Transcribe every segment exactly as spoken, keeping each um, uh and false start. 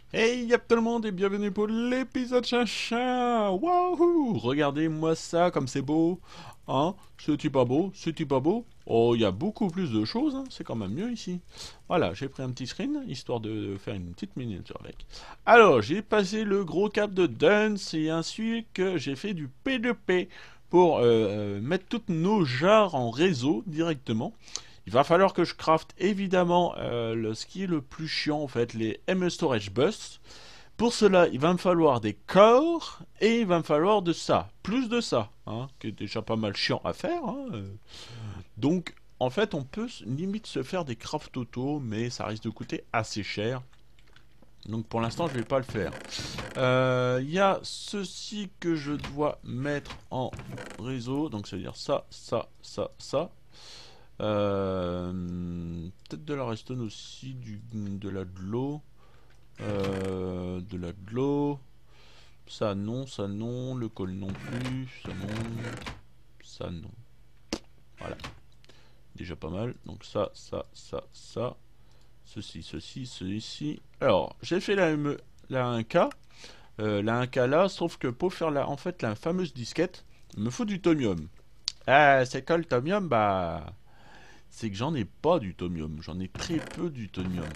Hey y'a tout le monde et bienvenue pour l'épisode chacha. Wouhou. Regardez-moi ça comme c'est beau. Hein? C'est-tu pas beau? C'est-tu pas beau? Oh, il y a beaucoup plus de choses, hein. C'est quand même mieux ici. Voilà, j'ai pris un petit screen, histoire de faire une petite miniature avec. Alors, j'ai passé le gros cap de Dance et ainsi que j'ai fait du P deux P pour euh, euh, mettre toutes nos jarres en réseau directement. Il va falloir que je craft évidemment euh, le, ce qui est le plus chiant en fait, les M E Storage Bus. Pour cela, il va me falloir des corps et il va me falloir de ça, plus de ça, hein, qui est déjà pas mal chiant à faire. Hein. Donc, en fait, on peut limite se faire des crafts auto, mais ça risque de coûter assez cher. Donc pour l'instant, je vais pas le faire. Il euh, y a ceci que je dois mettre en réseau, donc c'est-à-dire ça, ça, ça, ça. Euh, Peut-être de la redstone aussi, du, de la de l'eau. Euh, de la de l'eau. Ça non, ça non. Le col non plus. Ça non. Ça non. Voilà. Déjà pas mal. Donc ça, ça, ça, ça. Ceci, ceci, ceci. Alors, j'ai fait la, M E, la un K. Euh, la un K là, sauf que pour faire la, en fait, la fameuse disquette, il me faut du tomium. Ah, c'est quoi le tomium? Bah... c'est que j'en ai pas du tomium, j'en ai très peu du tomium.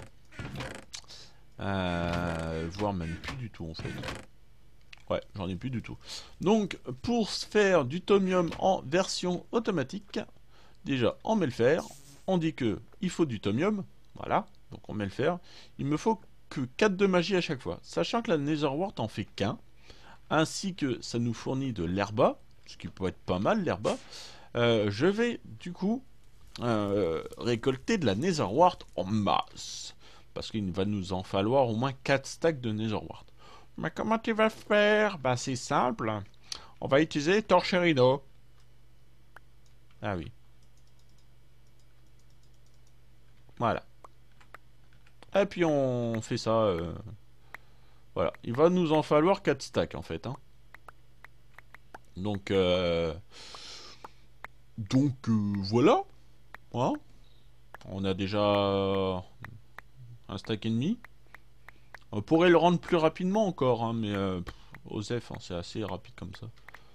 Euh, voire même plus du tout en fait. Ouais, j'en ai plus du tout. Donc, pour faire du tomium en version automatique, déjà on met le fer, on dit que il faut du tomium, voilà, donc on met le fer. Il me faut que quatre de magie à chaque fois, sachant que la Netherwart en fait qu'un, ainsi que ça nous fournit de l'herba, ce qui peut être pas mal l'herba. Euh, je vais du coup Euh, récolter de la Netherwart en masse. Parce qu'il va nous en falloir au moins quatre stacks de Netherwart. Mais comment tu vas faire? Bah c'est simple. On va utiliser Torcherino. Ah oui. Voilà. Et puis on fait ça. Euh... Voilà. Il va nous en falloir quatre stacks en fait. Hein. Donc, euh... Donc euh, voilà. Hein, on a déjà un stack et demi. On pourrait le rendre plus rapidement encore, hein, mais euh, pff, Osef, hein, c'est assez rapide comme ça.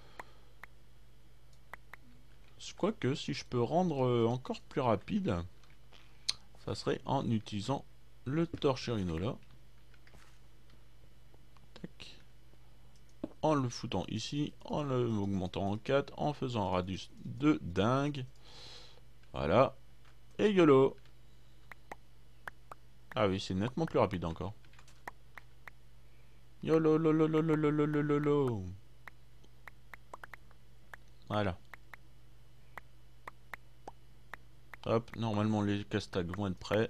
Je crois que si je peux rendre euh, encore plus rapide, ça serait en utilisant le torcherino là. Tac. En le foutant ici, en le augmentant en quatre, en faisant un radius de dingue. Voilà. Et YOLO. Ah oui, c'est nettement plus rapide encore. YOLO, lolo, lolo, lolo, lolo, lolo. Voilà. Hop, normalement les castags vont être prêts.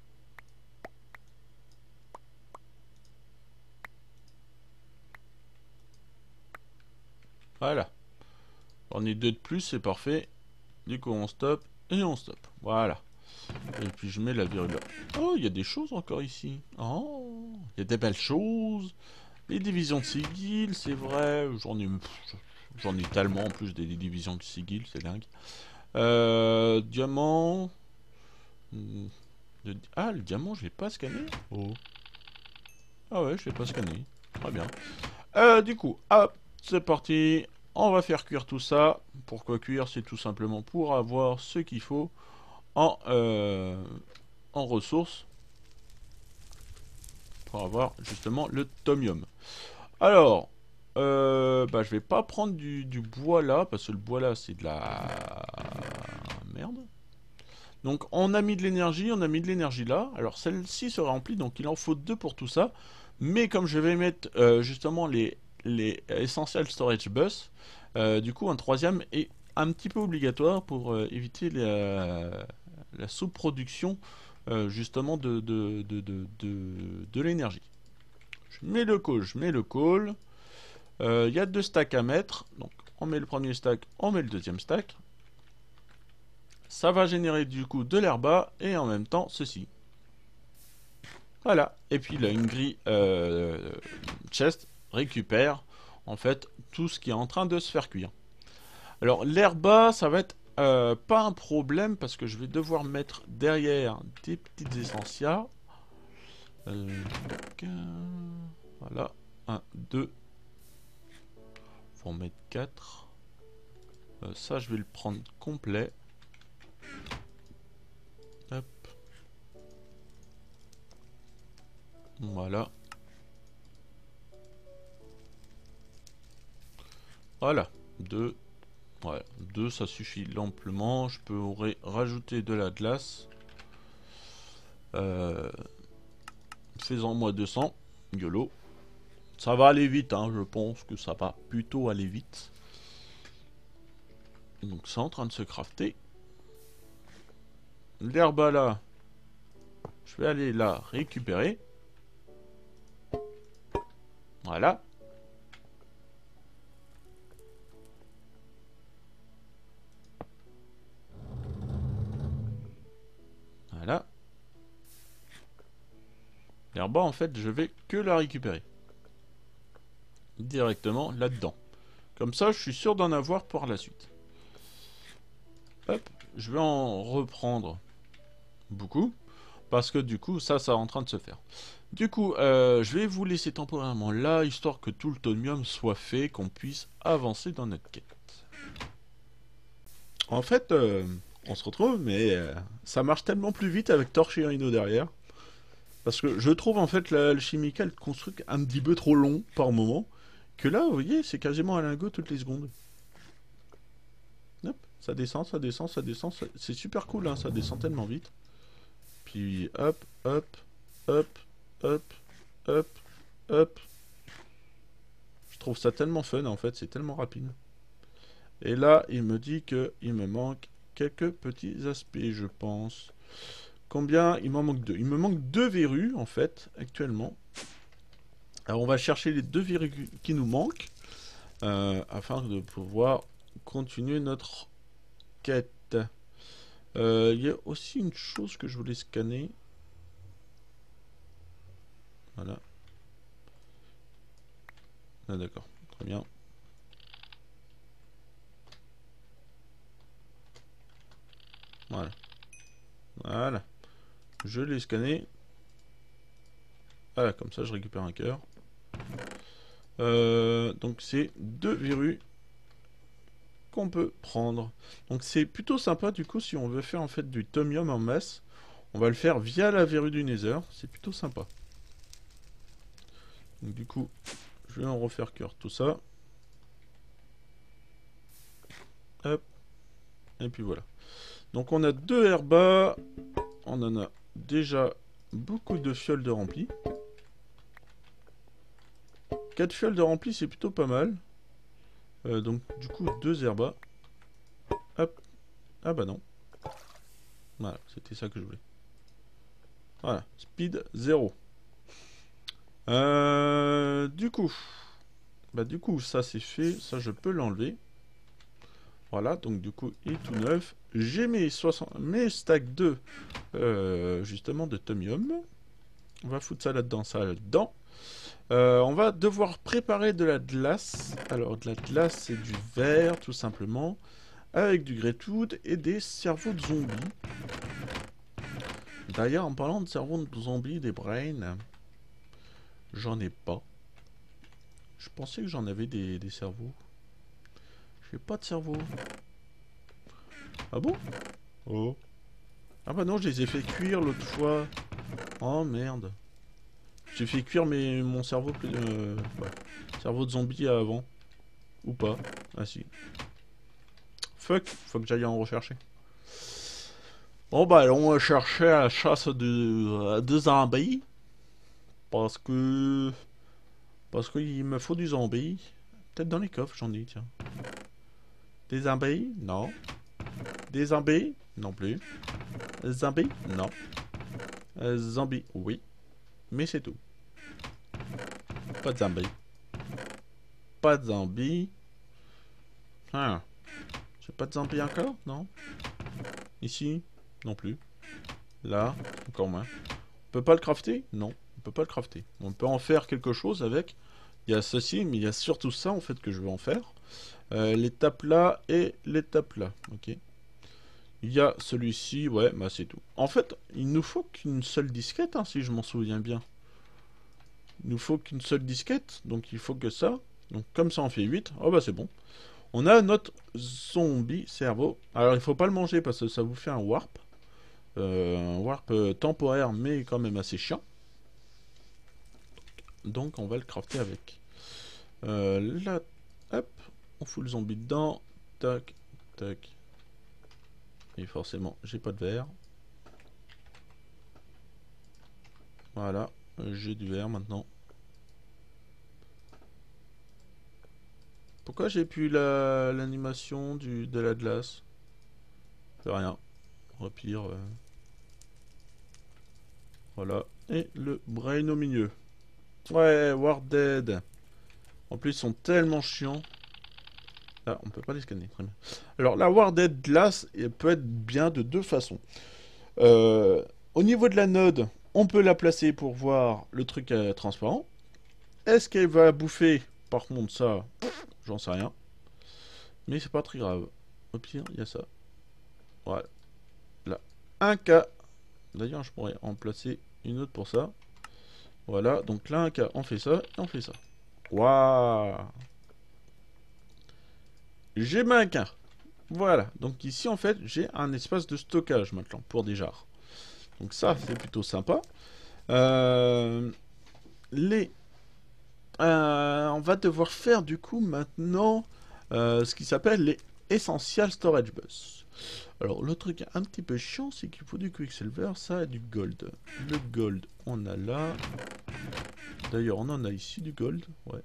Voilà. On est deux de plus, c'est parfait. Du coup, on stop et on stop. Voilà. Et puis je mets la virgule là. Oh, il y a des choses encore ici. Oh, il y a des belles choses. Les divisions de sigil, c'est vrai. J'en ai, j'en ai tellement en plus des divisions de sigil, c'est dingue. Euh, diamant. Ah, le diamant, je l'ai pas scanné. Oh. Ah ouais, je l'ai pas scanné. Très bien. Euh, du coup, hop, c'est parti. On va faire cuire tout ça. Pourquoi cuire? C'est tout simplement pour avoir ce qu'il faut en, euh, en ressources. Pour avoir justement le tomium. Alors, euh, bah, je vais pas prendre du, du bois là, parce que le bois là, c'est de la merde. Donc, on a mis de l'énergie, on a mis de l'énergie là. Alors, celle-ci se remplit, donc il en faut deux pour tout ça. Mais comme je vais mettre euh, justement les, les Essential Storage Bus, euh, du coup, un troisième est un petit peu obligatoire pour euh, éviter la, la sous-production euh, justement de, de, de, de, de, de l'énergie. Je mets le call, je mets le call. Il euh, y a deux stacks à mettre. Donc on met le premier stack, on met le deuxième stack. Ça va générer du coup de l'herba et en même temps ceci. Voilà. Et puis là, une grille euh, chest récupère en fait tout ce qui est en train de se faire cuire. Alors l'herba, ça va être euh, pas un problème parce que je vais devoir mettre derrière des petites essentias. Euh, Voilà. un, deux. Faut en mettre quatre. Euh, ça, je vais le prendre complet. Hop. Voilà. Voilà. deux. Voilà. deux, ça suffit amplement. Je pourrais rajouter de la glace. Euh... Faisons moi deux cents. YOLO. Ça va aller vite, hein. Je pense que ça va plutôt aller vite. Donc c'est en train de se crafter. L'herbe là, je vais aller la récupérer. Voilà. Voilà. L'herbe en fait, je vais que la récupérer. Directement là-dedans. Comme ça, je suis sûr d'en avoir pour la suite. Hop, je vais en reprendre beaucoup. Parce que du coup, ça, ça est en train de se faire. Du coup, euh, je vais vous laisser temporairement là, histoire que tout le tomium soit fait, qu'on puisse avancer dans notre quête. En fait, euh, on se retrouve, mais euh, ça marche tellement plus vite avec Torche et Rhino derrière. Parce que je trouve en fait l'alchimical construit un petit peu trop long par moment. Que là, vous voyez, c'est quasiment un lingot toutes les secondes. Hop, ça descend, ça descend, ça descend. Ça... C'est super cool, hein, ça descend tellement vite. Puis hop, hop, hop, hop, hop, hop. Je trouve ça tellement fun en fait, c'est tellement rapide. Et là, il me dit que il me manque quelques petits aspects, je pense. Combien? Il m'en manque deux. Il me manque deux verrues en fait, actuellement. Alors on va chercher les deux verrues qui nous manquent. Euh, afin de pouvoir continuer notre quête. Euh, il y a aussi une chose que je voulais scanner. Voilà. Ah d'accord, très bien. Voilà. Voilà. Je l'ai scanné. Voilà, comme ça je récupère un cœur. Euh, donc c'est deux verrues qu'on peut prendre. Donc c'est plutôt sympa du coup si on veut faire en fait du tomium en masse. On va le faire via la verrue du Nether. C'est plutôt sympa. Donc du coup, je vais en refaire cœur tout ça. Hop. Et puis voilà. Donc on a deux herbas. On en a déjà beaucoup de fioles de rempli. quatre fioles de rempli, c'est plutôt pas mal. Euh, donc du coup, deux herbas. Hop. Ah bah non. Voilà, c'était ça que je voulais. Voilà, speed zéro. Euh, du coup, bah du coup, ça c'est fait. Ça, je peux l'enlever. Voilà, donc du coup, il est tout neuf. J'ai mes, soixante... mes stacks de, euh, justement, de tomium. On va foutre ça là-dedans, ça là-dedans. Euh, on va devoir préparer de la glace. Alors, de la glace, c'est du verre, tout simplement. Avec du greytwood et des cerveaux de zombies. D'ailleurs, en parlant de cerveaux de zombies, des brains, j'en ai pas. Je pensais que j'en avais des, des cerveaux. J'ai pas de cerveau. Ah bon? Oh. Ah bah non, je les ai fait cuire l'autre fois. Oh merde. J'ai fait cuire mes, mon cerveau, euh, ouais. cerveau de zombie avant. Ou pas. Ah si. Fuck, faut que j'aille en rechercher. Bon bah on va chercher à la chasse de, de zombies. Parce que... Parce qu'il me faut du zombie. Peut-être dans les coffres, j'en ai, tiens. Des zombies? Non. Des zombies? Non plus. Zombies? Non. Euh, zombies? Oui. Mais c'est tout. Pas de zombies. Pas de zombies. Ah. J'ai pas de zombies encore? Non. Ici? Non plus. Là? Encore moins. On peut pas le crafter? Non. On peut pas le crafter. On peut en faire quelque chose avec. Il y a ceci, mais il y a surtout ça en fait que je veux en faire. Euh, l'étape là et l'étape là. Ok. Il y a celui-ci, ouais, bah c'est tout. En fait, il nous faut qu'une seule disquette, hein, si je m'en souviens bien. Il nous faut qu'une seule disquette, donc il faut que ça. Donc comme ça on fait huit, oh bah c'est bon. On a notre zombie cerveau. Alors il faut pas le manger parce que ça vous fait un warp. Euh, un warp euh, temporaire mais quand même assez chiant. Donc on va le crafter avec. Euh, là, hop, on fout le zombie dedans. Tac, tac. Et forcément, j'ai pas de verre. Voilà, j'ai du verre maintenant. Pourquoi j'ai plus la l'animation du de la glace? C'est rien. Repire. Euh... Voilà. Et le brain au milieu. Ouais, War Dead. En plus, ils sont tellement chiants. Ah, on peut pas les scanner. Très bien. Alors, la War Dead glace elle peut être bien de deux façons. Euh, au niveau de la node, on peut la placer pour voir le truc euh, transparent. Est-ce qu'elle va bouffer? Par contre, ça, j'en sais rien. Mais c'est pas très grave. Au pire, il y a ça. Voilà. Là. Un K. D'ailleurs, je pourrais en placer une autre pour ça. Voilà. Donc là, un K, on fait ça et on fait ça. Waouh. J'ai mis un K. Voilà. Donc ici, en fait, j'ai un espace de stockage maintenant pour des jarres. Donc ça, c'est plutôt sympa. Euh, les... Euh, on va devoir faire du coup maintenant euh, ce qui s'appelle les Essential Storage Bus. Alors le truc un petit peu chiant, c'est qu'il faut du Quicksilver, ça et du gold. Le gold, on a là. D'ailleurs, on en a ici du gold, ouais.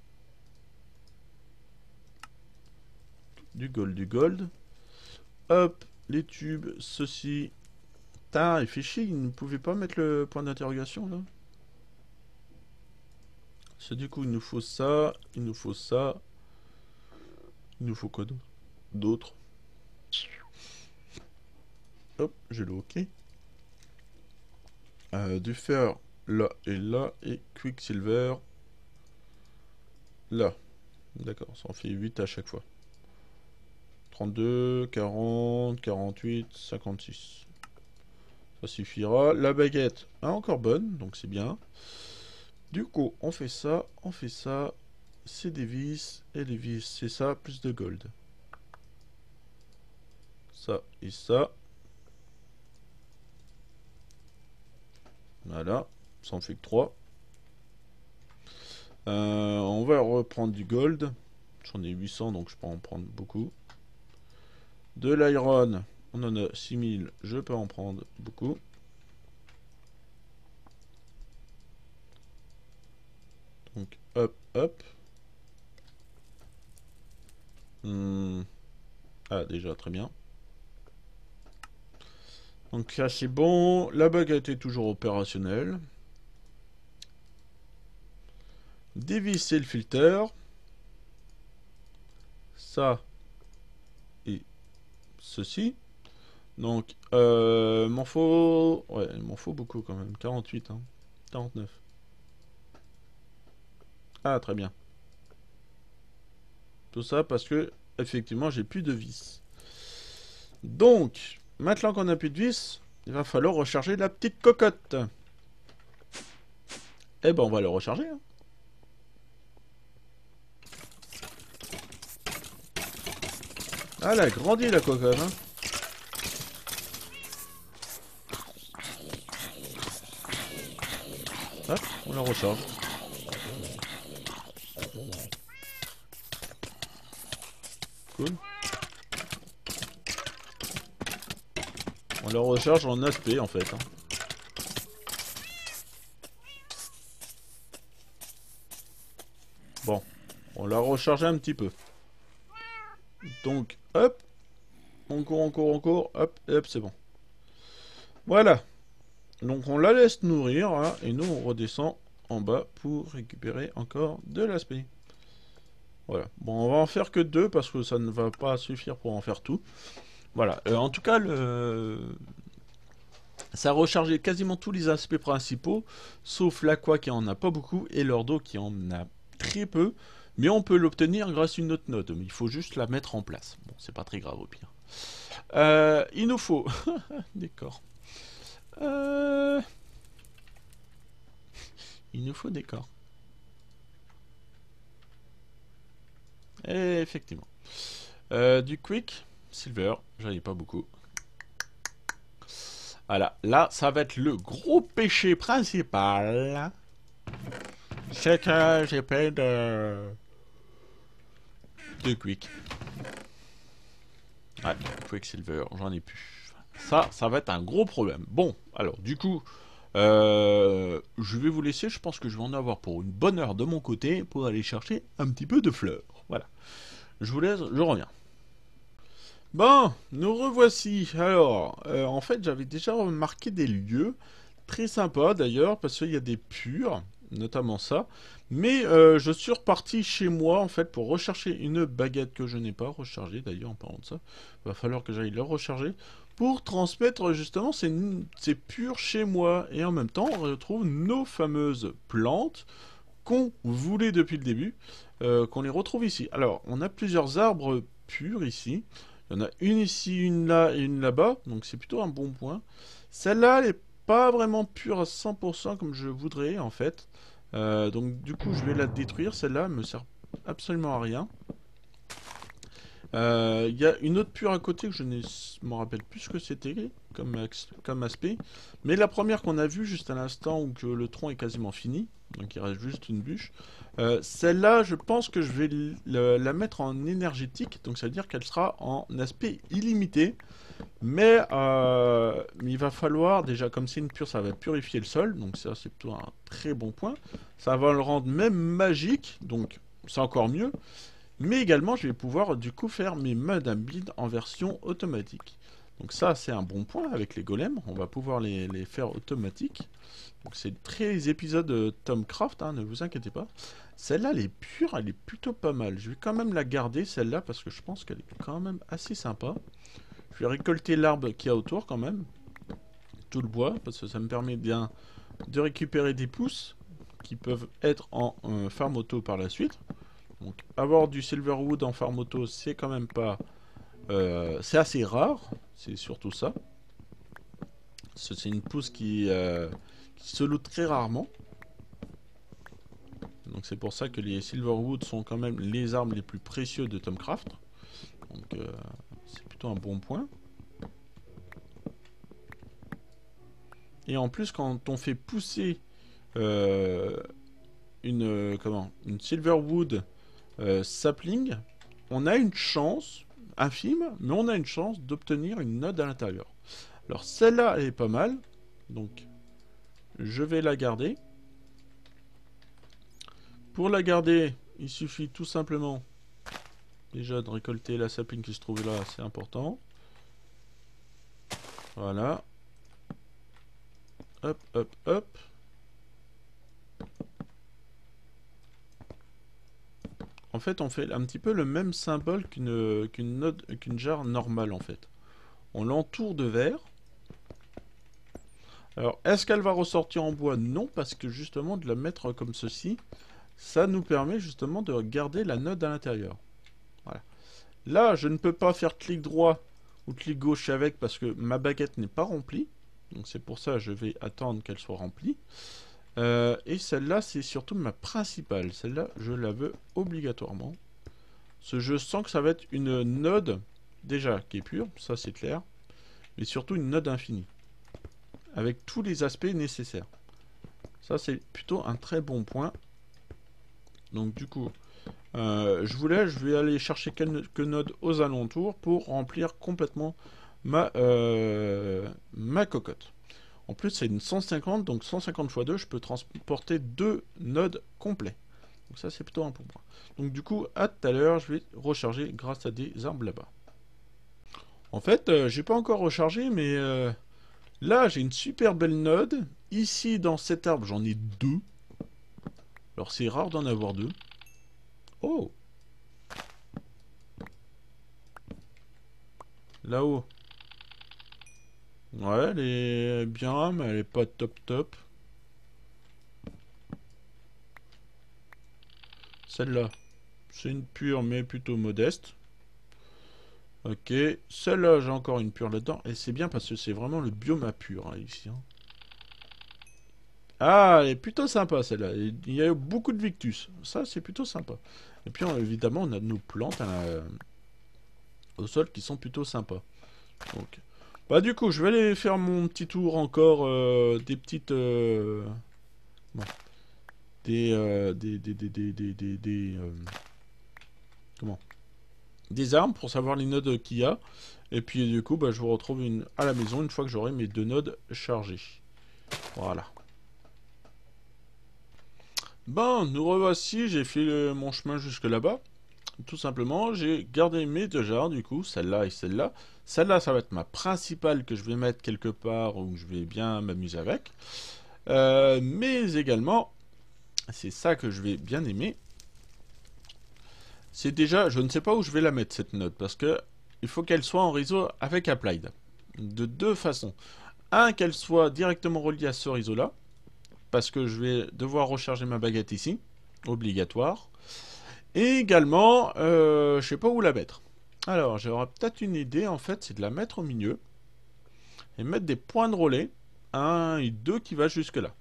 Du gold, du gold. Hop, les tubes, ceci. Putain, il fait chier, il ne pouvait pas mettre le point d'interrogation là. C'est du coup, il nous faut ça, il nous faut ça. Il nous faut quoi d'autre? Hop, j'ai le OK. Euh, du fer là et là, et Quicksilver là. D'accord, ça en fait huit à chaque fois. trente-deux, quarante, quarante-huit, cinquante-six. Ça suffira. La baguette est encore bonne, donc c'est bien. Du coup, on fait ça, on fait ça. C'est des vis, et les vis, c'est ça, plus de gold. Ça et ça. Voilà, ça en fait que trois. Euh, on va reprendre du gold. J'en ai huit cents, donc je peux en prendre beaucoup. De l'iron, on en a six mille, je peux en prendre beaucoup. Donc hop, hop. Hmm. Ah, déjà, très bien. Donc ça c'est bon. La baguette est toujours opérationnelle. Dévisser le filter. Ça et ceci. Donc, euh, m'en faut... Ouais, il m'en faut beaucoup quand même. quarante-huit, hein. quarante-neuf. Ah, très bien. Tout ça parce que, effectivement, j'ai plus de vis. Donc, maintenant qu'on a plus de vis, il va falloir recharger la petite cocotte. Eh ben, on va le recharger. Hein. Ah, elle a grandi la cocotte. Hein. Hop, on la recharge. Cool. On la recharge en aspect en fait. Hein. Bon, on l'a rechargé un petit peu. Donc, hop, on court, on court, on court, hop, et hop, c'est bon. Voilà. Donc on la laisse nourrir, hein, et nous on redescend en bas pour récupérer encore de l'aspect. Voilà. Bon, on va en faire que deux parce que ça ne va pas suffire pour en faire tout. Voilà. Euh, en tout cas, le... ça a rechargé quasiment tous les aspects principaux, sauf l'aqua qui en a pas beaucoup et l'ordo qui en a très peu. Mais on peut l'obtenir grâce à une autre note. Mais il faut juste la mettre en place. Bon, c'est pas très grave au pire. Euh, il nous faut... D'accord. Euh... Il nous faut des corps. Et effectivement. Euh, du quick, silver, j'en ai pas beaucoup. Voilà, là, ça va être le gros péché principal. C'est que j'ai plein de... de quick. Ouais, Quicksilver, j'en ai plus. Ça, ça va être un gros problème. Bon, alors, du coup, euh, je vais vous laisser. Je pense que je vais en avoir pour une bonne heure de mon côté pour aller chercher un petit peu de fleurs. Voilà. Je vous laisse, je reviens. Bon, nous revoici. Alors, euh, en fait, j'avais déjà remarqué des lieux très sympas d'ailleurs, parce qu'il y a des purs, notamment ça. Mais euh, je suis reparti chez moi, en fait, pour rechercher une baguette que je n'ai pas rechargée, d'ailleurs, en parlant de ça. Il va falloir que j'aille la recharger, pour transmettre justement ces, ces purs chez moi. Et en même temps, on retrouve nos fameuses plantes qu'on voulait depuis le début, euh, qu'on les retrouve ici. Alors, on a plusieurs arbres purs ici. Il y en a une ici, une là et une là-bas, donc c'est plutôt un bon point. Celle-là, elle n'est pas vraiment pure à cent pour cent comme je voudrais, en fait. Euh, donc du coup, je vais la détruire. Celle-là, elle me sert absolument à rien. Euh, Il y a une autre pure à côté que je ne me rappelle plus ce que c'était comme, comme aspect. Mais la première qu'on a vue juste à l'instant où que le tronc est quasiment fini, donc il reste juste une bûche. Euh, Celle-là, je pense que je vais la mettre en énergétique, donc ça veut dire qu'elle sera en aspect illimité. Mais, euh, mais il va falloir, déjà comme c'est une pure, ça va purifier le sol, donc ça c'est plutôt un très bon point. Ça va le rendre même magique, donc c'est encore mieux. Mais également, je vais pouvoir du coup faire mes mud and build en version automatique. Donc ça, c'est un bon point avec les golems. On va pouvoir les, les faire automatiques. Donc c'est très épisode de Tomcraft, hein, ne vous inquiétez pas. Celle-là, elle est pure, elle est plutôt pas mal. Je vais quand même la garder, celle-là, parce que je pense qu'elle est quand même assez sympa. Je vais récolter l'arbre qu'il y a autour quand même. Tout le bois, parce que ça me permet bien de récupérer des pousses qui peuvent être en euh, farm auto par la suite. Donc avoir du silverwood en farm auto, c'est quand même pas... Euh, c'est assez rare, c'est surtout ça. C'est une pousse qui, euh, qui se loot très rarement. Donc c'est pour ça que les silverwood sont quand même les armes les plus précieuses de Tomcraft. Donc euh, c'est plutôt un bon point. Et en plus quand on fait pousser euh, une, euh, comment, une silverwood euh, sapling, on a une chance infime, mais on a une chance d'obtenir une node à l'intérieur. Alors celle-là, elle est pas mal, donc je vais la garder. Pour la garder, il suffit tout simplement déjà de récolter la sapling qui se trouve là, c'est important. Voilà. Hop, hop, hop. En fait, on fait un petit peu le même symbole qu'une qu'une node, qu'une jarre normale en fait. On l'entoure de verre. Alors, est-ce qu'elle va ressortir en bois? Non, parce que justement, de la mettre comme ceci, ça nous permet justement de garder la node à l'intérieur. Voilà. Là, je ne peux pas faire clic droit ou clic gauche avec parce que ma baguette n'est pas remplie. Donc c'est pour ça que je vais attendre qu'elle soit remplie. Euh, et celle-là, c'est surtout ma principale. Celle-là, je la veux obligatoirement. Ce jeu sent que ça va être une node, déjà, qui est pure, ça c'est clair. Mais surtout une node infinie. Avec tous les aspects nécessaires. Ça, c'est plutôt un très bon point. Donc du coup, euh, je voulais, je vais aller chercher quelques nodes aux alentours pour remplir complètement ma, euh, ma cocotte. En plus, c'est une cent cinquante, donc cent cinquante fois deux, je peux transporter deux nodes complets. Donc ça, c'est plutôt un bon point. Donc du coup, à tout à l'heure, je vais recharger grâce à des arbres là-bas. En fait, euh, j'ai pas encore rechargé, mais euh, là, j'ai une super belle node. Ici, dans cet arbre, j'en ai deux. Alors, c'est rare d'en avoir deux. Oh! Là-haut. Ouais, elle est bien, mais elle est pas top top. Celle-là, c'est une pure, mais plutôt modeste. Ok, celle-là, j'ai encore une pure là-dedans. Et c'est bien parce que c'est vraiment le biome à pur, hein, ici. Hein. Ah, elle est plutôt sympa celle-là. Il y a beaucoup de Victus. Ça, c'est plutôt sympa. Et puis, on- évidemment, on a nos plantes à la- au sol qui sont plutôt sympas. Donc, bah du coup, je vais aller faire mon petit tour encore euh, des petites... euh, bon, des, euh, des... Des... Des... Des... Des... des, des, euh, comment? Des armes pour savoir les nodes qu'il y a. Et puis, du coup, bah, je vous retrouve une, à la maison une fois que j'aurai mes deux nodes chargés. Voilà. Bon, nous revoici, j'ai fait le- mon chemin jusque là-bas. Tout simplement, j'ai gardé mes deux jarres, du coup, celle-là et celle-là. Celle-là, ça va être ma principale que je vais mettre quelque part où je vais bien m'amuser avec. Euh, mais également, c'est ça que je vais bien aimer. C'est déjà, je ne sais pas où je vais la mettre cette note, parce que il faut qu'elle soit en réseau avec Applied. De deux façons. Un, qu'elle soit directement reliée à ce réseau-là, parce que je vais devoir recharger ma baguette ici, obligatoire. Et également, euh, je sais pas où la mettre. Alors, j'aurais peut-être une idée, en fait, c'est de la mettre au milieu, et mettre des points de relais, un et deux qui va jusque là.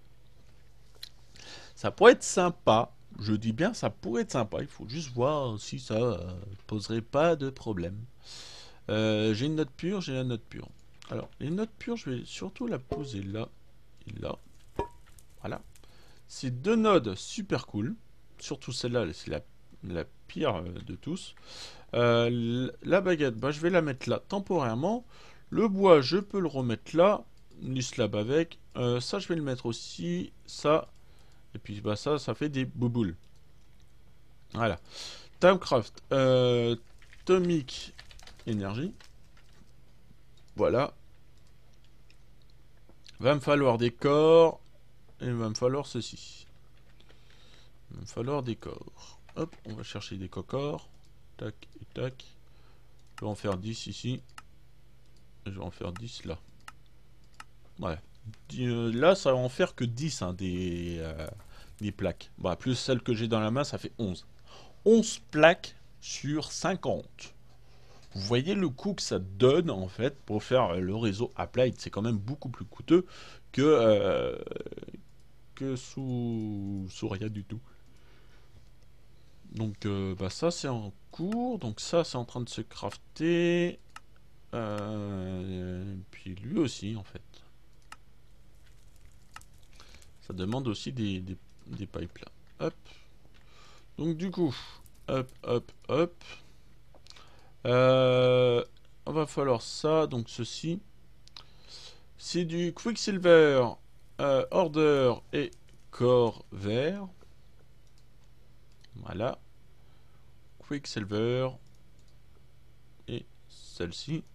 Ça pourrait être sympa, je dis bien ça pourrait être sympa, il faut juste voir si ça euh, poserait pas de problème. Euh, j'ai une note pure, j'ai la note pure. Alors, les notes pures, je vais surtout la poser là et là. Voilà. C'est deux nodes super cool. Surtout celle-là, c'est la, la pire euh, de tous. Euh, la baguette, bah, je vais la mettre là temporairement. Le bois, je peux le remettre là. Les slabs avec. Euh, ça, je vais le mettre aussi. Ça. Et puis bah, ça, ça fait des bouboules. Voilà. Timecraft. Euh, Tomic Énergie. Voilà. Va me falloir des corps. Et il va me falloir ceci. Il va me falloir des corps. Hop, on va chercher des cocors. Tac et tac. Je vais en faire dix ici. Je vais en faire dix là. Ouais. Euh, Là, ça va en faire que dix hein, des, euh, des plaques. Bah, plus celles que j'ai dans la main, ça fait onze. onze plaques sur cinquante. Vous voyez le coût que ça donne en fait pour faire le réseau Applied. C'est quand même beaucoup plus coûteux que, euh, que sous, sous rien du tout. Donc euh, bah, ça c'est en cours. Donc ça c'est en train de se crafter. Euh, puis lui aussi en fait. Ça demande aussi des, des, des pipes là. Hop. Donc du coup, hop, hop, hop. Euh, on va falloir ça, donc ceci. C'est du Quicksilver, euh, Order et Corps vert. Voilà. Quicksilver. Et celle-ci.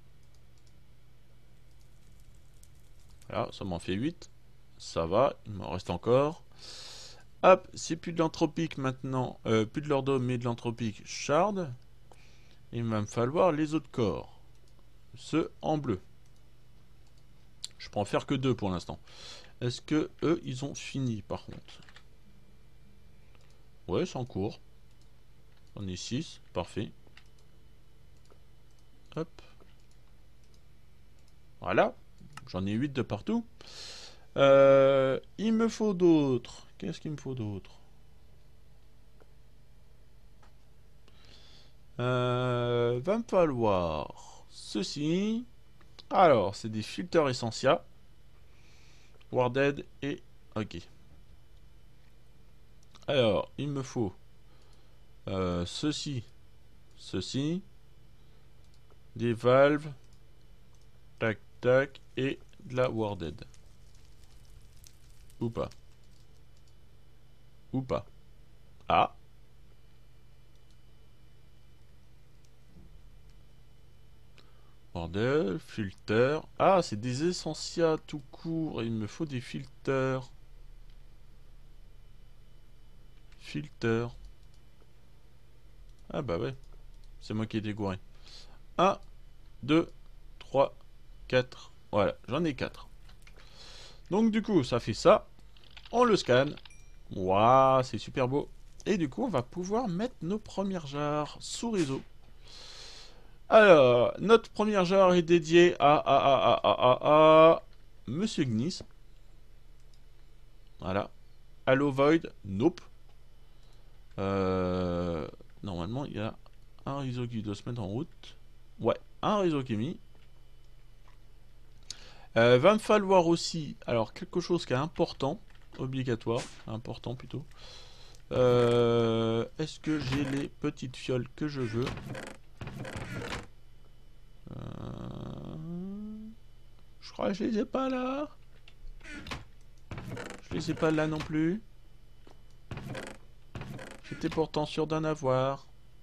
Voilà, ça m'en fait huit. Ça va, il m'en reste encore. Hop, c'est plus de l'anthropique maintenant. Euh, plus de l'ordo, mais de l'anthropique shard. Il va me falloir les autres corps. Ceux en bleu. Je peux en faire que deux pour l'instant. Est-ce que eux, ils ont fini par contre? Ouais, c'est en cours. On est six, parfait. Hop. Voilà. J'en ai huit de partout. Euh, il me faut d'autres. Qu'est-ce qu'il me faut d'autre? euh, Va me falloir ceci. Alors, c'est des filters Essentia. Warded et... Ok. Alors, il me faut euh, ceci, ceci, des valves, tac tac, et de la Warded. Ou pas. Ou pas. Ah. Warded, filter. Ah, c'est des Essentia tout court. Il me faut des filters. Filter. Ah bah ouais. C'est moi qui ai dégouré. un, deux, trois, quatre. Voilà, j'en ai quatre. Donc du coup, ça fait ça. On le scanne. Waouh, c'est super beau. Et du coup, on va pouvoir mettre nos premières jarres sous réseau. Alors, notre première jarre est dédiée à, à, à, à, à, à, à Monsieur Gnis. Voilà. Allo Void, nope. Euh, normalement, il y a un réseau qui doit se mettre en route. Ouais, un réseau qui est mis. Euh, va me falloir aussi, alors quelque chose qui est important, obligatoire, important plutôt. Euh, Est-ce que j'ai les petites fioles que je veux? euh, Je crois que je les ai pas là. Je les ai pas là non plus. J'étais pourtant sûr d'en avoir.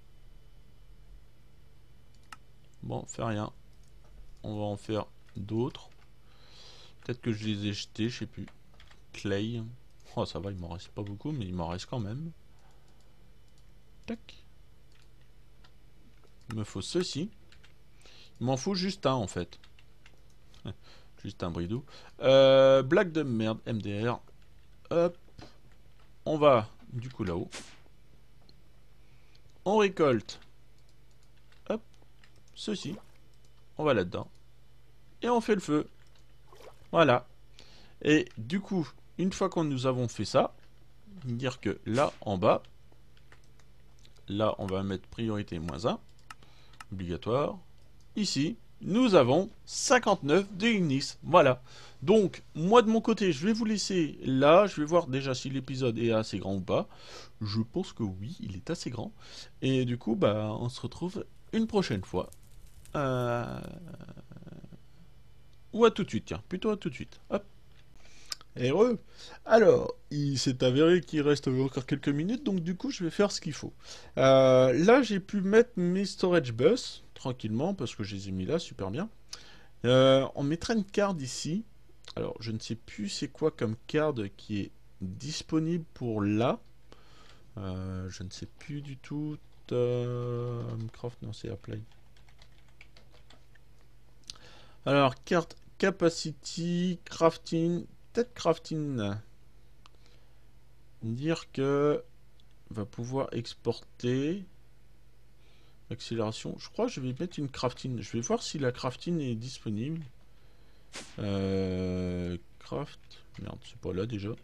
Bon, fait rien. On va en faire d'autres. Peut-être que je les ai jetés, je sais plus. Clay. Oh, ça va, il m'en reste pas beaucoup, mais il m'en reste quand même. Tac. Il me faut ceci. Il m'en faut juste un, en fait. Juste un bridou. Euh, blague de merde, M D R. Hop. On va, du coup, là-haut. On récolte. Hop. Ceci. On va là-dedans. Et on fait le feu. Voilà. Et du coup, une fois que nous avons fait ça, dire que là, en bas, là, on va mettre priorité moins un. Obligatoire. Ici, nous avons cinquante-neuf de Ignis. Voilà. Donc, moi de mon côté, je vais vous laisser là. Je vais voir déjà si l'épisode est assez grand ou pas. Je pense que oui, il est assez grand. Et du coup, bah, on se retrouve une prochaine fois. Euh... Ou à tout de suite, tiens. Plutôt à tout de suite. Hop. Heureux. Alors, il s'est avéré qu'il reste encore quelques minutes, donc du coup, je vais faire ce qu'il faut. Euh, là, j'ai pu mettre mes storage bus tranquillement parce que je les ai mis là, super bien. Euh, on mettra une carte ici. Alors, je ne sais plus c'est quoi comme carte qui est disponible pour là. Euh, je ne sais plus du tout. Euh, Craft, non, c'est Apply. Alors, carte Capacity, Crafting, peut-être Crafting. Dire que va pouvoir exporter. Accélération. Je crois que je vais mettre une crafting. Je vais voir si la crafting est disponible. Euh, craft. Merde, c'est pas là déjà.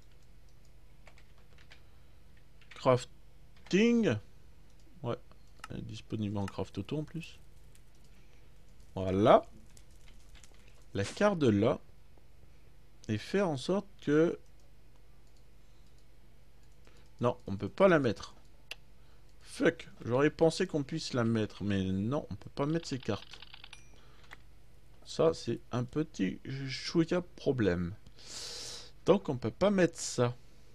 Crafting. Ouais. Elle est disponible en craft auto en plus. Voilà. La carte de là. Et faire en sorte que... Non, on peut pas la mettre. Fuck. J'aurais pensé qu'on puisse la mettre. Mais non, on peut pas mettre ces cartes. Ça, c'est un petit chouïa problème. Donc, on peut pas mettre ça.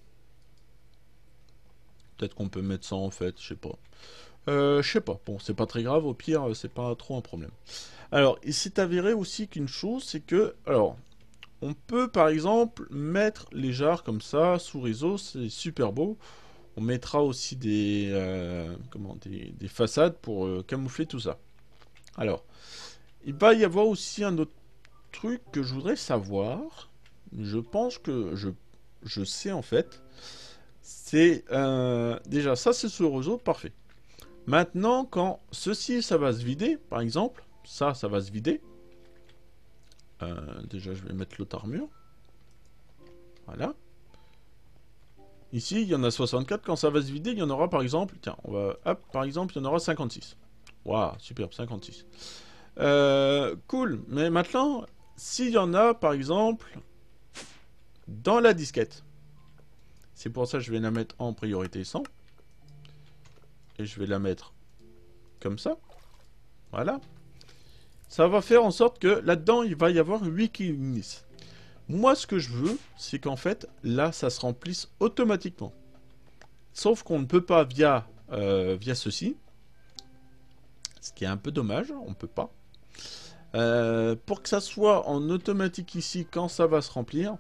Peut-être qu'on peut mettre ça en fait, je sais pas. Euh, je sais pas. Bon, c'est pas très grave. Au pire, c'est pas trop un problème. Alors, il s'est avéré aussi qu'une chose, c'est que... Alors, on peut par exemple mettre les jarres comme ça sous réseau. C'est super beau. On mettra aussi des... Euh, comment des, des façades pour euh, camoufler tout ça. Alors, il va y avoir aussi un autre truc que je voudrais savoir. Je pense que je, je sais en fait. C'est euh, déjà ça, c'est sur le réseau, parfait. Maintenant, quand ceci, ça va se vider, par exemple, ça, ça va se vider. Euh, déjà, je vais mettre l'autre armure. Voilà. Ici, il y en a soixante-quatre. Quand ça va se vider, il y en aura par exemple... Tiens, on va... Hop, par exemple, il y en aura cinquante-six. Waouh, superbe, cinquante-six. Euh, cool. Mais maintenant, s'il y en a, par exemple, dans la disquette. C'est pour ça que je vais la mettre en priorité cent. Et je vais la mettre comme ça. Voilà. Ça va faire en sorte que là-dedans, il va y avoir huit qui unissent. Moi, ce que je veux, c'est qu'en fait, là, ça se remplisse automatiquement. Sauf qu'on ne peut pas via, euh, via ceci. Ce qui est un peu dommage, on ne peut pas. Euh, pour que ça soit en automatique ici, quand ça va se remplir,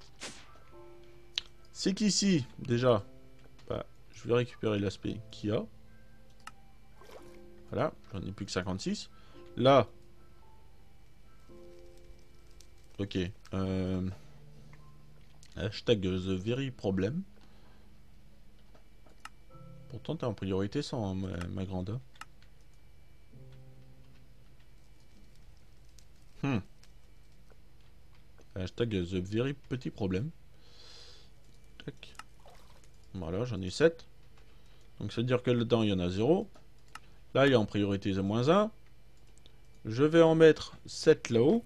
c'est qu'ici, déjà, bah, je vais récupérer l'aspect qu'il y a. Voilà, j'en ai plus que cinquante-six. Là, ok. Euh, hashtag the very problem. Pourtant, t'es en priorité sans ma, ma grande. Hmm. Hashtag the very petit problème. Tac. Voilà, j'en ai sept. Donc ça veut dire que là-dedans, il y en a zéro. Là, il y a en priorité moins un. Je vais en mettre sept là-haut.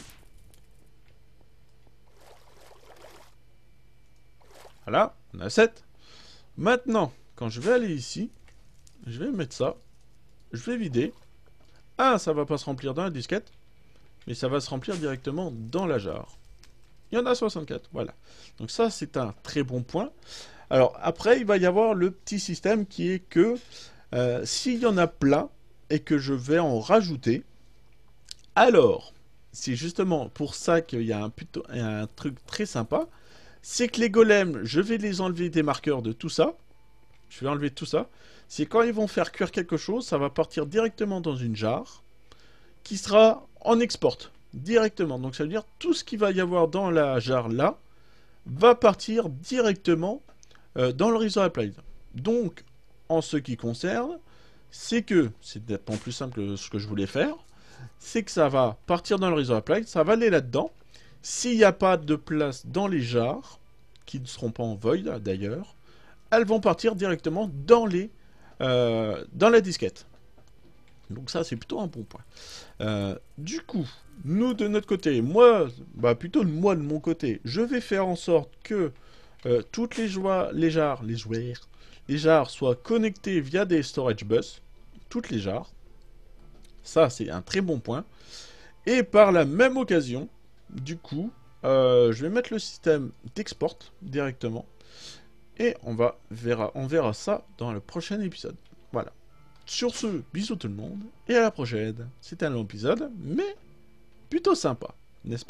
Voilà, on a sept. Maintenant, quand je vais aller ici, je vais mettre ça. Je vais vider. Ah, ça va pas se remplir dans la disquette, mais ça va se remplir directement dans la jarre. Il y en a soixante-quatre, voilà. Donc ça, c'est un très bon point. Alors, après, il va y avoir le petit système qui est que euh, s'il y en a plein et que je vais en rajouter, alors, c'est justement pour ça qu'il y a un, plutôt, un truc très sympa, c'est que les golems, je vais les enlever des marqueurs de tout ça. Je vais enlever tout ça. C'est quand ils vont faire cuire quelque chose, ça va partir directement dans une jarre qui sera en export directement. Donc ça veut dire tout ce qu'il va y avoir dans la jarre là va partir directement euh, dans le Razor Applied. Donc en ce qui concerne, c'est que, c'est nettement plus simple que ce que je voulais faire, c'est que ça va partir dans le Razor Applied, ça va aller là-dedans. S'il n'y a pas de place dans les jarres, qui ne seront pas en void d'ailleurs, elles vont partir directement dans, les, euh, dans la disquette. Donc ça, c'est plutôt un bon point. Euh, du coup, nous, de notre côté, moi, bah plutôt moi de mon côté, je vais faire en sorte que euh, toutes les, joies, les jarres, les joueurs, les jarres soient connectées via des storage bus, toutes les jarres. Ça, c'est un très bon point. Et par la même occasion, du coup, euh, je vais mettre le système d'export directement. Et on, va, verra, on verra ça dans le prochain épisode. Voilà. Sur ce, bisous tout le monde, et à la prochaine. C'était un long épisode, mais plutôt sympa, n'est-ce pas ?